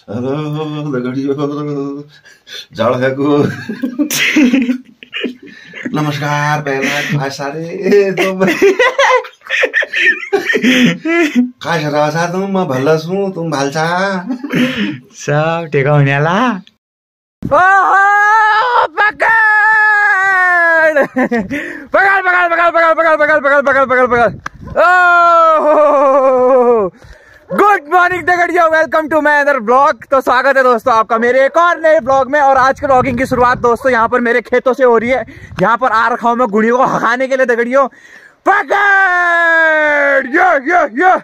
जाड़ है को नमस्कार पहला सारे तुम का तुम म भल्ला छु तुम भाल्छा सब टेका हुनेला पकड़ पकड़ पकड़ पकड़ पकड़ पकड़ पकड़ पकड़ पकड़ पकड़ पकड़ गुड मॉर्निंग दगड़ियों, welcome to my other blog. तो स्वागत है दोस्तों आपका मेरे एक और नए ब्लॉग में। और आज के ब्लॉगिंग की शुरुआत दोस्तों यहाँ पर मेरे खेतों से हो रही है। यहाँ पर आ रखा हूँ मैं गुड़ियों को हकाने के लिए दगड़ियों। पकड़ यो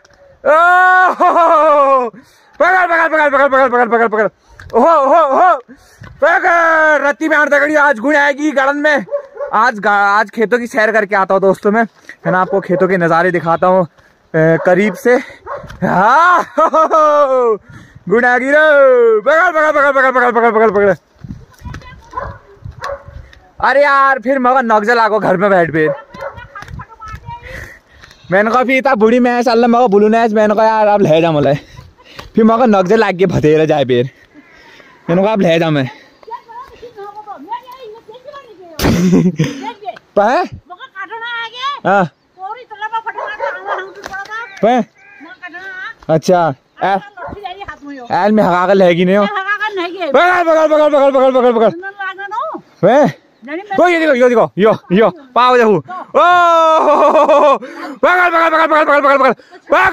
पकड़ पकड़ पकड़ पकड़ पकड़ पकड़ पकड़ पकड़ हो पकड़ रत्ती में दगड़ियों। आज गुड़ आएगी गार्डन में। आज खेतों की सैर करके आता हूँ दोस्तों मैं, है ना। आपको खेतों के नज़ारे दिखाता हूँ करीब से। हाँ गुड़ आ गई रो। पकड़ पकड़ पकड़ पकड़ पकड़ पकड़ पकड़ पकड़। अरे यार फिर मगर नगजा लागो घर में बैठ फिर मैंने कहा फिर बुढ़ी मैच अल्लाह मगर बुलू मैच मैंने कहा यार अब ले जा मलाई फिर मगर नगजे लाग के भतेरा जाए फिर मैंने कहा अब ले जा मैं अच्छा एल में हका लेगी नहीं हो पकड़ पकड़ पकड़ पकड़ पकड़ पकड़ पकड़ यो देखो यो पाओ देखो ओ पकड़ पकड़ पकड़ पकड़ पकड़ पकड़ पकड़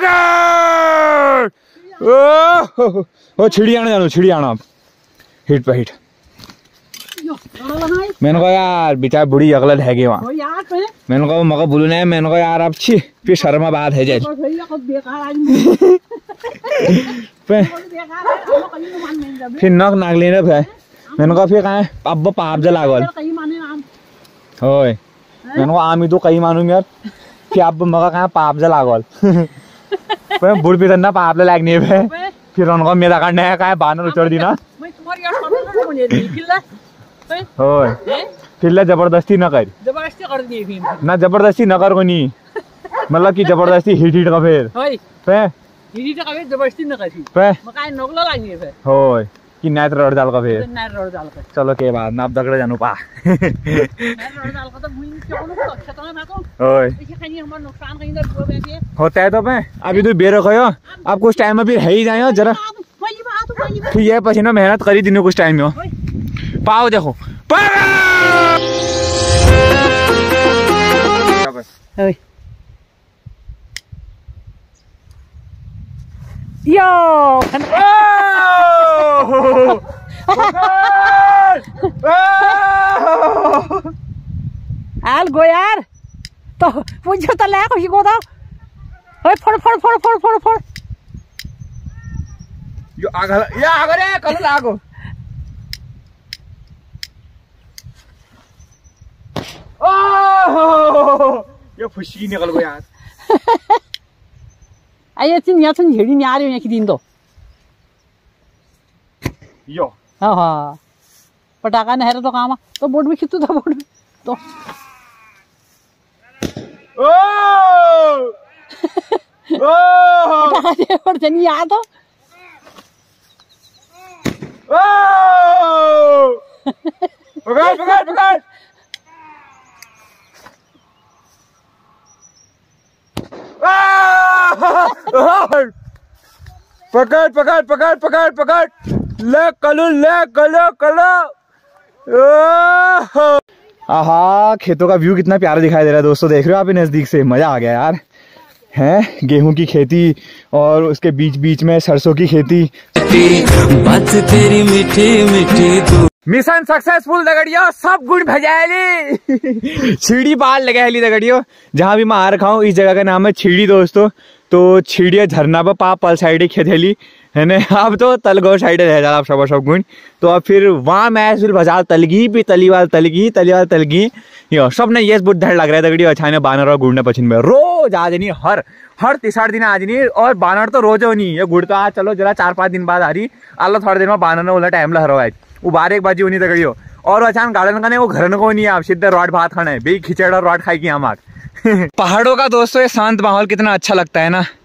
पकड़ ओ छिड़ी आना हिट पे हिट। मैंने कहा यार बेचारा बुढ़ी अगला है वहाँ। मैंने कहा मगर बोलू नहीं। मैंने कहा यार अब छी फिर शर्मा बात है जाए फिर नक नाक लेने भाई। मैंने कहा फिर कहा अब पाप जा लागल होय। मैंने कहा आमी तो कहीं मानूंगी यार फिर अब मगर कहा पाप जा लागल बुढ़ भी ना पाप लागने है फिर उनको मेरा करना है कहा बानर उचड़ दी ना होय फिर जबरदस्ती न कर ना जबरदस्ती न कर को नहीं मतलब कि जबरदस्ती हिट का फिर जबरदस्ती न कर होय कि नाइट रोड डाल का फिर चलो के बाद ना अब दगड़े जानू पा होय होता है तो मैं अभी तो बेरो खयो अब कुछ टाइम में फिर है ही जाए जरा फिर ये पसीना मेहनत करी दिन कुछ टाइम में पाओ देखो यो आल गो यार तो मुझे तो लाख ही को था ओए फोड़ फोड़ फोड़ फोड़ फोड़ फोड़ यो आगे रे कल लागो ये खुशी निकल गई यार आये तीन या तीन झेड़ी नहीं आ रही है कि दिन तो यो हाँ हाँ पटाखा नहर तो काम तो बोर्ड में खिंचू था बोर्ड में तो पटाखा दे नहीं आ तो पकड़ पकड़ पकड़ पकड़ पकड़ पकड़ पकड़ पकड़ ले कलो आहा खेतों का व्यू कितना प्यारा दिखाई दे रहा है दोस्तों। देख रहे हो आप नजदीक से मजा आ गया यार। है गेहूं की खेती और उसके बीच बीच में सरसों की खेती। बात तेरी मीठी मीठी मिशन सक्सेसफुल दगड़ियों सब गुण भजाली छीड़ी बाल लगाली दगड़ियों। जहाँ भी मैं आ रखा हूँ इस जगह का नाम है छीड़ी दोस्तों। तो छीड़िया झरना पर पा पल साइड खेतेली है ना। अब तो तलगो साइड रह जा सब गुण। तो अब फिर वहाँ मैच फिर भजा तलगी भी तलीवाल तलगी यो सब ने ये बुद्ध लग रहा है दगड़ियों। अच्छा ने बानर और गुड़ने पछिन में रोज आज नहीं हर तीसरा दिन आज नहीं। और बानर तो रोज हो नहीं ये गुड़ तो आज चलो जरा 4-5 दिन बाद आ रही अल्लाह थोड़े दिन में बानर ने बोला टाइम लहरो आज वो 12-1 बजे होनी दगड़ियों। और अचानक गार्डन का नहीं वो घर को नहीं आप सीधे रॉड भात खाना है बे खिचड़ा रॉड खाई की हमार पहाड़ों का दोस्तों ये शांत माहौल कितना अच्छा लगता है ना।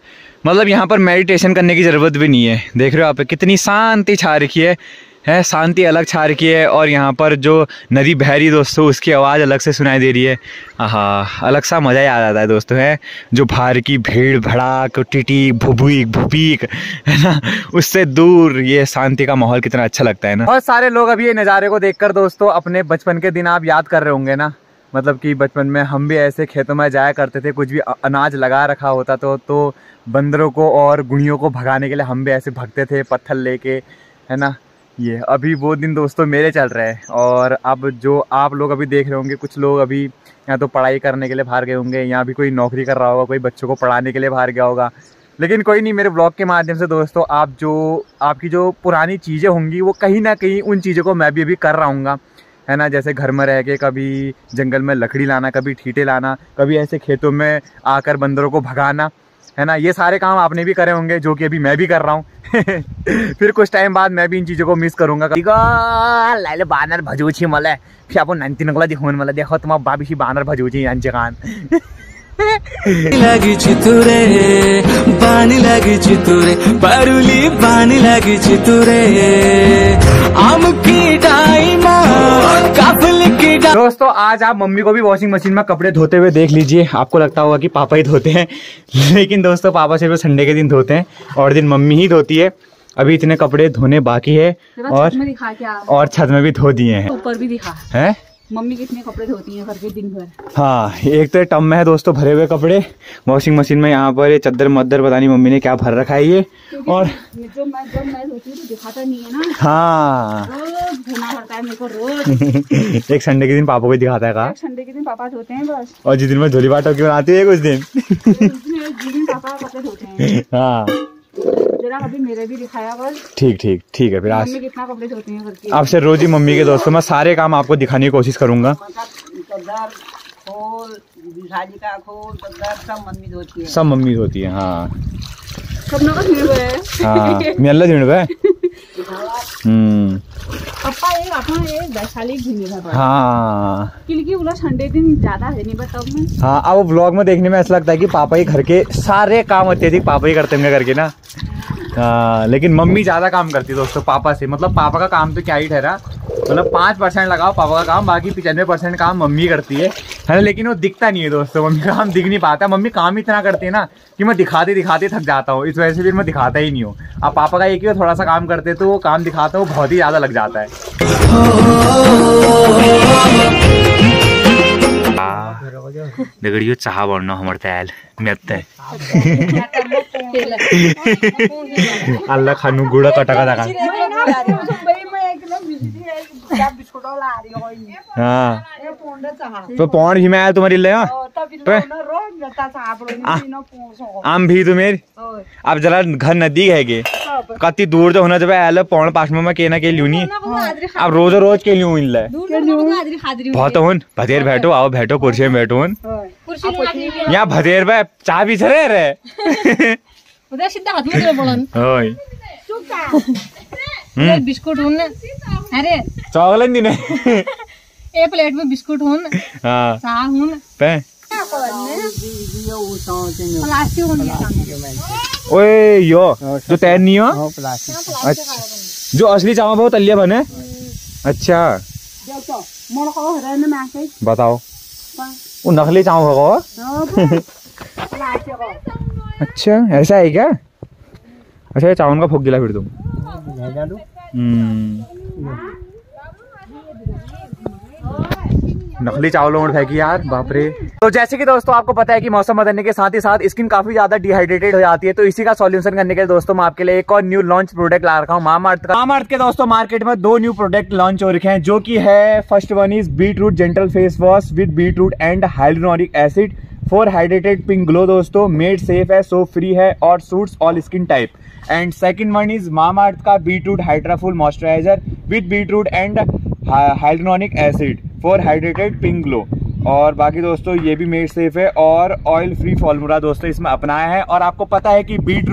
मतलब यहाँ पर मेडिटेशन करने की ज़रूरत भी नहीं है। देख रहे हो आप कितनी शांति छा रखी है शांति अलग छा रखी है। और यहाँ पर जो नदी बह रही दोस्तों उसकी आवाज़ अलग से सुनाई दे रही है। हाँ, अलग सा मज़ा ही आ जाता है दोस्तों। है जो बाहर की भीड़ भड़ाक टिटी भुभुक भुपीक है ना, उससे दूर ये शांति का माहौल कितना अच्छा लगता है ना। बहुत सारे लोग अभी ये नज़ारे को देखकर दोस्तों अपने बचपन के दिन आप याद कर रहे होंगे ना। मतलब कि बचपन में हम भी ऐसे खेतों में जाया करते थे, कुछ भी अनाज लगा रखा होता तो बंदरों को और गुड़ियों को भगाने के लिए हम भी ऐसे भागते थे पत्थर लेके, है ना। ये अभी वो दिन दोस्तों मेरे चल रहे हैं। और अब जो आप लोग अभी देख रहे होंगे, कुछ लोग अभी या तो पढ़ाई करने के लिए बाहर गए होंगे, या भी कोई नौकरी कर रहा होगा, कोई बच्चों को पढ़ाने के लिए बाहर गया होगा। लेकिन कोई नहीं, मेरे ब्लॉग के माध्यम से दोस्तों आपकी जो पुरानी चीज़ें होंगी वो कहीं ना कहीं उन चीज़ों को मैं भी अभी कर रहा हूँगा, है ना। जैसे घर में रह के कभी जंगल में लकड़ी लाना, कभी ठीटे लाना, कभी ऐसे खेतों में आकर बंदरों को भगाना, है ना। ये सारे काम आपने भी करे होंगे जो कि अभी मैं भी कर रहा हूँ। फिर कुछ टाइम बाद मैं भी इन चीज़ों को मिस करूँगा। लाइले बानर भजूची मला फिर आपण नंती नकला दिखून मला देखो तुम्हा बाबीशी बानर भजूची यांचे कान लागी चितुरे बानी लागी चितुरे बारुली बानी लागी चितुरे आम की डाइमा काफल की दोस्तों आज आप मम्मी को भी वॉशिंग मशीन में कपड़े धोते हुए देख लीजिए। आपको लगता होगा कि पापा ही धोते हैं, लेकिन दोस्तों पापा सिर्फ संडे के दिन धोते हैं और दिन मम्मी ही धोती है। अभी इतने कपड़े धोने बाकी है और छत में भी धो दिए हैं, ऊपर भी दिखा है मम्मी कितने कपड़े धोती हैं करके दिन भर। हाँ, एक तो टब में है दोस्तों भरे हुए कपड़े वॉशिंग मशीन में। यहाँ पर ये चद्दर मद्दर पता नहीं मम्मी ने क्या भर रखा है ये। और जब मैं धोती हूँ तो दिखाता नहीं है ना। हाँ रोज धोना पड़ता है मेरे को रोज। एक संडे के दिन पापा को दिखाता है। कहा संडे के दिन पापा धोते हैं बस। और जिस दिन में धोली बाटो की बनाती है कुछ दिन जिस दिन पापा कपड़े धोते हैं। हाँ जरा अभी मेरे भी दिखाया बस। ठीक है। फिर आज मम्मी कितना कपड़े धोती हैं करके आपसे रोज ही मम्मी के दोस्तों मैं सारे काम आपको दिखाने की कोशिश करूंगा। सब मम्मी धोती है। हाँ हाँ मेला झिंड है। पप्पा एक अपना एक वैशाली घूमने का पड़ा। हाँ क्योंकि उला संडे दिन ज्यादा है नहीं बट अब में। हाँ, अब व्लॉग में देखने में ऐसा लगता है कि पापा ही घर के सारे काम अत्यधिक पापा ही करते हैं करके ना। हाँ, लेकिन मम्मी ज्यादा काम करती है दोस्तों पापा से। मतलब पापा का काम तो क्या ही ठहरा, मतलब 5% लगाओ पापा का काम, बाकी 95% काम मम्मी करती है ना। लेकिन वो दिखता नहीं है दोस्तों, मम्मी का काम दिख नहीं पाता। मम्मी काम इतना करती है ना कि मैं दिखाते दिखाते थक जाता हूँ, इस वजह से फिर मैं दिखाता ही नहीं हूँ। अब पापा का एक ही थोड़ा सा काम करते तो वो काम दिखाता हूँ बहुत ही ज्यादा लग जाता है। चाह बनना हमारे तैयार अल्लाह खानू गुड़ा कटा का हाँ तो पौन भी मैं आया तुम्हारी ले आम भी तुम्हें अब जरा घर नदी है गे कति दूर तो होना जब आया पौन पास में मैं केना के लियो नहीं अब रोज के लियो इन बहुत हूँ भतेर बैठो आओ बैठो कुर्सी में बैठो यहाँ भतेर भाई चाह भी छरे रे बिस्कुट हूँ अरे चॉकलेट दिने एक प्लेट में बिस्कुट हूँ हाँ चाह हूँ पे प्लास्टिक ओए यो जो तैर नहीं हो अच्छा जो असली चावल बहुत तलिया बने अच्छा बताओ वो नकली चावल होगा अच्छा ऐसा है क्या अच्छा ये चावल का फूक दिला फिर तुम नकली चावलों में फेंकी यार बाप रे। तो जैसे कि दोस्तों आपको पता है कि मौसम बदलने के साथ ही साथ स्किन काफी ज्यादा डिहाइड्रेटेड हो जाती है, तो इसी का सॉल्यूशन करने के लिए दोस्तों मैं आपके लिए एक और न्यू लॉन्च प्रोडक्ट ला रखा हूँ मामाअर्थ का। मामाअर्थ के दोस्तों मार्केट में 2 न्यू प्रोडक्ट लॉन्च हो रखे हैं, जो कि है first one is beetroot gentle face wash with beetroot and hyaluronic acid for hydrated pink glow दोस्तों, मेड सेफ है, सोप फ्री है और suits all skin type. And second one is Mamaearth का beetroot hydraful moisturiser with beetroot and hyaluronic acid for hydrated pink glow. और बाकी दोस्तों ये भी मेड सेफ है और ऑयल फ्री फॉर्मूला दोस्तों इसमें अपनाया है। और आपको पता है कि बीटरूट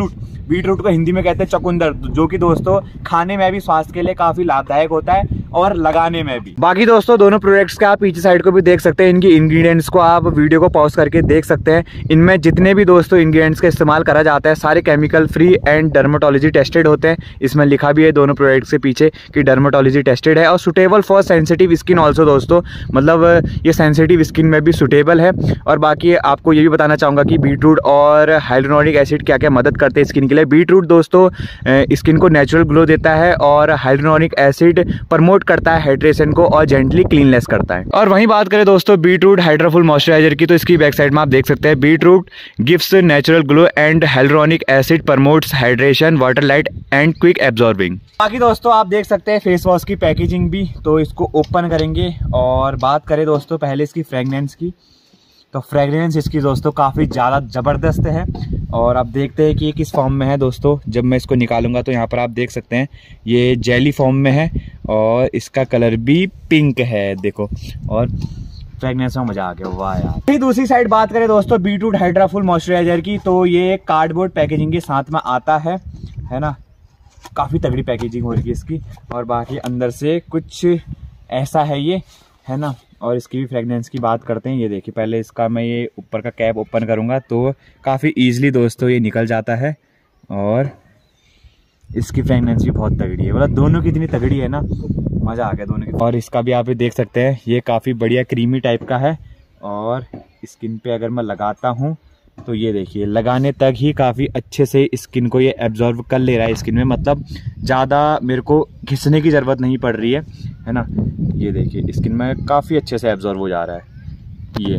बीट रूट को हिंदी में कहते हैं चुकंदर, जो कि दोस्तों खाने में भी स्वास्थ्य के लिए काफी लाभदायक होता है और लगाने में भी। बाकी दोस्तों दोनों प्रोडक्ट्स का आप पीछे साइड को भी देख सकते हैं, इनकी इंग्रेडिएंट्स को आप वीडियो को पॉज करके देख सकते हैं। इनमें जितने भी दोस्तों इंग्रेडिएंट्स का इस्तेमाल करा जाता है सारे chemical free and dermatology tested होते हैं। इसमें लिखा भी है दोनों प्रोडक्ट्स के पीछे कि डर्मेटोलॉजी टेस्टेड है और suitable for sensitive skin also दोस्तों, मतलब ये सेंसिटिव स्किन में भी सुटेबल है। और बाकी आपको ये भी बताना चाहूँगा कि बीट रूट और हाइलुरोनिक एसिड क्या क्या मदद करते हैं स्किन के लिए। बीट रूट दोस्तों स्किन को नेचुरल ग्लो देता है और हाइलुरोनिक एसिड प्रमोट करता है हाइड्रेशन को और जेंटली क्लीनलेस करता है। और वहीं बात करें दोस्तों बीट रूट हाइड्राफुल मॉइस्चराइजर की, तो इसकी बैक साइड में आप देख सकते हैं beetroot gives natural glow and hyaluronic acid promotes hydration, water light and quick absorbing. बाकी दोस्तों आप देख सकते हैं फेस वॉश की पैकेजिंग भी, तो इसको ओपन करेंगे और बात करें दोस्तों पहले इसकी फ्रेगनेंस की, तो फ्रेगरेंस इसकी दोस्तों काफ़ी ज़्यादा ज़बरदस्त है। और आप देखते हैं कि ये किस फॉर्म में है दोस्तों। जब मैं इसको निकालूंगा तो यहाँ पर आप देख सकते हैं ये जेली फॉर्म में है और इसका कलर भी पिंक है, देखो। और फ्रेगनेंस में मज़ा आ गया, वाह यार। फिर दूसरी साइड बात करें दोस्तों बीट रूट हाइड्राफुल मॉइस्चराइजर की, तो ये कार्डबोर्ड पैकेजिंग के साथ में आता है ना, काफ़ी तगड़ी पैकेजिंग हो रही है इसकी। और बाकी अंदर से कुछ ऐसा है ये, है ना। और इसकी भी फ्रेगनेंस की बात करते हैं, ये देखिए पहले इसका मैं ये ऊपर का कैप ओपन करूँगा तो काफ़ी ईजिली दोस्तों ये निकल जाता है। और इसकी फ्रेगनेंस भी बहुत तगड़ी है, मतलब दोनों की इतनी तगड़ी है ना, मज़ा आ गया दोनों की। और इसका भी आप देख सकते हैं ये काफ़ी बढ़िया क्रीमी टाइप का है। और स्किन पे अगर मैं लगाता हूँ तो ये देखिए लगाने तक ही काफ़ी अच्छे से स्किन को ये एब्जॉर्व कर ले रहा है स्किन में, मतलब ज़्यादा मेरे को घिसने की ज़रूरत नहीं पड़ रही है ना। ये देखिए स्किन में काफ़ी अच्छे से एब्जॉर्व हो जा रहा है ये।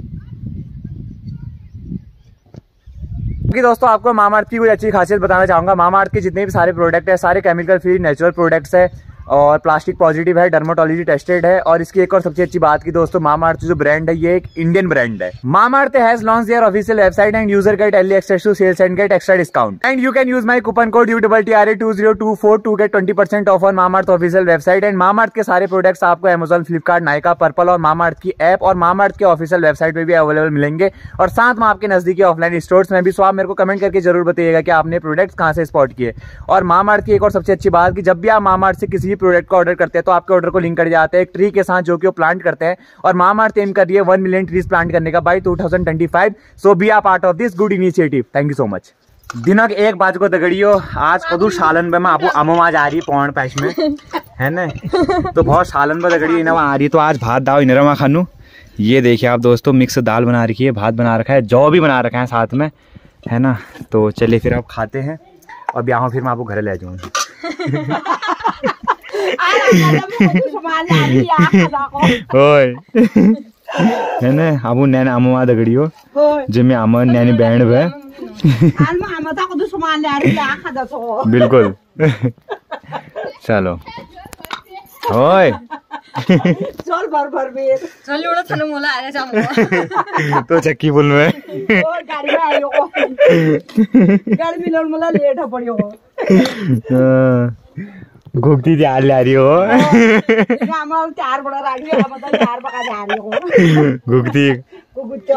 दोस्तों आपको मामाअर्थ की कोई अच्छी खासियत बताना चाहूँगा। मामाअर्थ के जितने भी सारे प्रोडक्ट है सारे केमिकल फ्री नेचुरल प्रोडक्ट्स है और प्लास्टिक पॉजिटिव है, डर्मेटोलॉजी टेस्टेड है। और इसकी एक और सबसे अच्छी बात की दोस्तों, मामाअर्थ जो ब्रांड है ये एक इंडियन ब्रांड है। Mamaearth has launched their official website and user get early access to sales and get extra discount and you can use my coupon code UTTRA2024 to get 20% off on Mamaearth official website. And Mamaearth के सारे products आपको Amazon, Flipkart, Nykaa, Purplle और Mamaearth की app और Mamaearth के official website पे भी available मिलेंगे और साथ में आपके नजदीकी ऑफलाइन स्टोर्स में भी। सो आप मेरे को कमेंट करके जरूर बताइएगा कि आपने प्रोडक्ट्स कहाँ से स्पॉट किए। और मामाअर्थ की एक और सबसे अच्छी बात कि जब भी आप मामाअर्थ से किसी भी प्रोडक्ट का ऑर्डर करते हैं तो आपके ऑर्डर को लिंक कर जाते हैं एक ट्री के साथ जो कि वो प्लांट करते हैं। और मामाअर्थ एम कर रही है 1 मिलियन ट्रीज प्लांट करने का by 2025। So be a part of this good initiative. Thank you so much. दिनक 1 बज को दगड़ियो आज कदू सालन में आपको अमो आज आ रही पौन पैश में है ना, तो बहुत सालन में दगड़ी इन्हें आ रही। तो आज भात दाव इनरमा खानू। ये देखिए आप दोस्तों मिक्स दाल बना रखी है, भात बना रखा है, जौ भी बना रखा है साथ में, है ना। तो चलिए फिर आप खाते हैं और ब्याह फिर मैं आपको घर ले जाऊँगा। है ना आमू नैन आमू आ दगड़ियो जिम्मे आम नैनी बैंड है बिल्कुल। चलो ओए चल भर भर बेर चल एउटा थानु मोला आए जाम तो चक्की बोल में गाडी में आयो गाडी मिलन मोला लेट पर्यो घुक्ती त्यार ला रही हो आमा चार बडा राख्यो अब त चार पका जा रही हो घुक्ती कुकुच्चो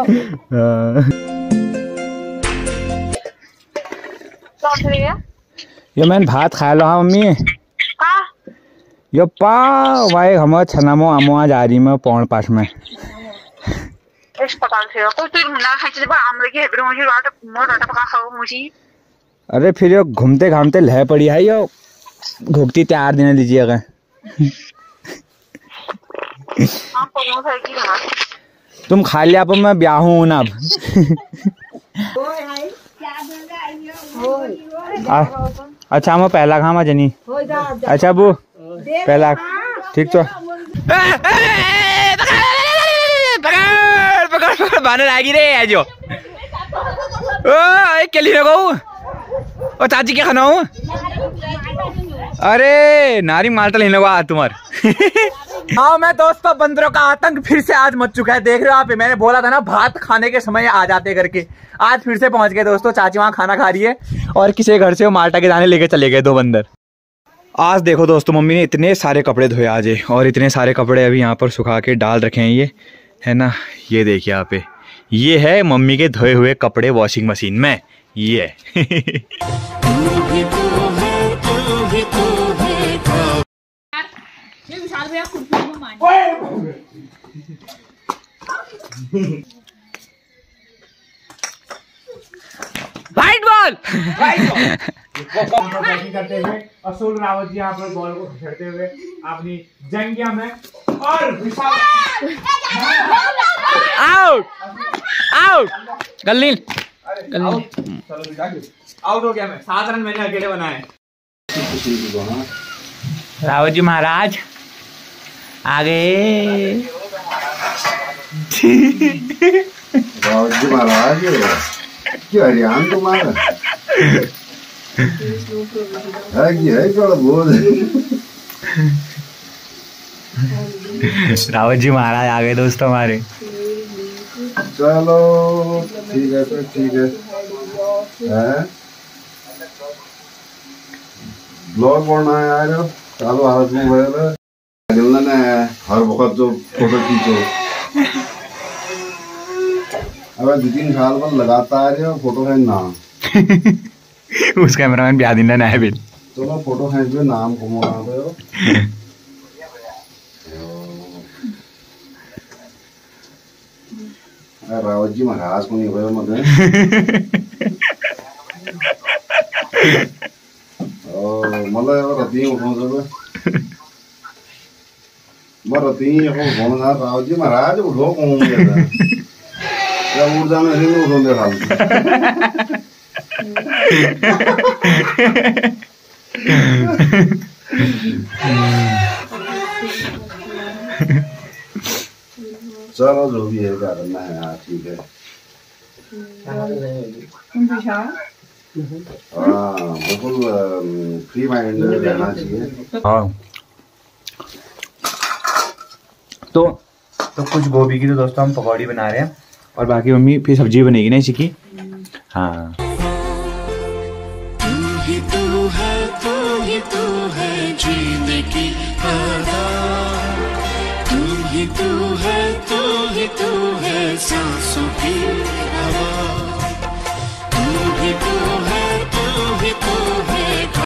ये मैंने भात खा लो हाँ मम्मी यो पा वाई हम छनामो आमो आज आ रही मैं पौन पास में इस प्रकार से तो तू ना खाई बा आमरे के हेबरे मुझे वाट मोर डाटा पका खाओ मुझे। अरे फिर यो घूमते घामते लह पड़ी है यो घुगती तैयार देने दीजिएगा। आप पौन खाई की ना तुम खा लिया अब मैं ब्याह हूं ना अब ओए हाय क्या बोल रहा है अच्छा मैं पहला खामा जनी हो जा अच्छा बू पहला ठीक तो पकड़ बानर आगी रे आज ओ केली रगो ओ चाची क्या खाना हूँ अरे नारी माल्टा लेने को आ तुम्हार हाँ मैं दोस्तों बंदरों का आतंक फिर से आज मच चुका है। देख रहे हो आप, मैंने बोला था ना भात खाने के समय आ जाते करके, आज फिर से पहुंच गए दोस्तों। चाची वहां खाना खा रही है और किसी घर से वो माल्टा के दाने लेके चले गए 2 बंदर। आज देखो दोस्तों मम्मी ने इतने सारे कपड़े धोए आज और इतने सारे कपड़े अभी यहाँ पर सुखा के डाल रखे हैं ये, है ना। ये देखिए यहाँ पे ये है मम्मी के धोए हुए कपड़े वॉशिंग मशीन में, ये वाइट बॉल करते हुए असुल रावत जी यहाँ पर बॉल को खसेड़ते हुए अपनी जंगिया में और आउट आउट गल्लीन आउट हो गया मैं। 7 रन मैंने अकेले बनाए। रावत जी महाराज आगे। रावत जी महाराज क्या हरियाण तुम्हारा है कि है क्या बोल। रावत जी महाराज आ गए दोस्तों हमारे। चलो ठीक है फिर ठीक है ब्लॉग बनना है यार। चलो हाथ मोबाइल अगला ने हर वक्त जो फोटो खींचो। अब 2-3 साल पर लगातार फोटो खींच ना उस कैमरामैन ब्याह दिन ना है बिल। चलो फोटो खींच दो नाम को मोना दो। रावत जी महाराज को नहीं भयो मगर मलाई अब रति उठाउँछ म रति उठाउन रावत जी महाराज उठो उठ जाने उठाउँदै खाल्छु। चलो जो भी है करना है यार ठीक है। हाँ बिल्कुल फ्री माइंड रहना चाहिए। हाँ तो कुछ गोभी की तो दोस्तों हम पकौड़ी बना रहे हैं और बाकी मम्मी फिर सब्जी बनेगी ना इसी की। हाँ जीने की तू ही तू है सांसों की हवा।